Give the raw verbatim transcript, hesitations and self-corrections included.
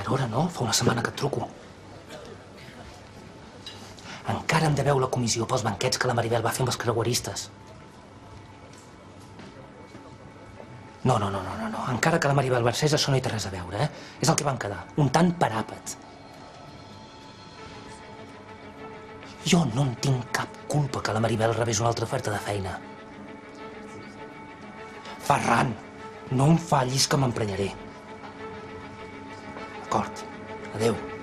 era hora, no? Fa una setmana que et truco. Encara em deveu la comissió pels banquets que la Maribel va fer amb els creueristes. No, no, no, no, no. Encara que la Maribel versés, això no hi té res a veure, eh? És el que vam quedar, un tant per àpat. Jo no en tinc cap culpa que la Maribel rebés una altra oferta de feina. Ferran, no em fallis que m'emprenyaré. D'acord, adéu.